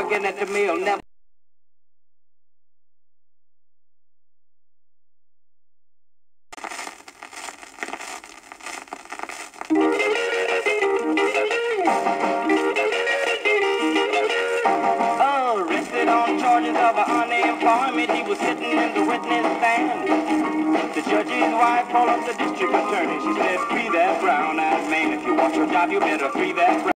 working at the mill, never. Arrested on charges of unemployment, he was sitting in the witness stand. The judge's wife called up the district attorney. She said, free that brown-eyed man. If you want your job, you better free that brown.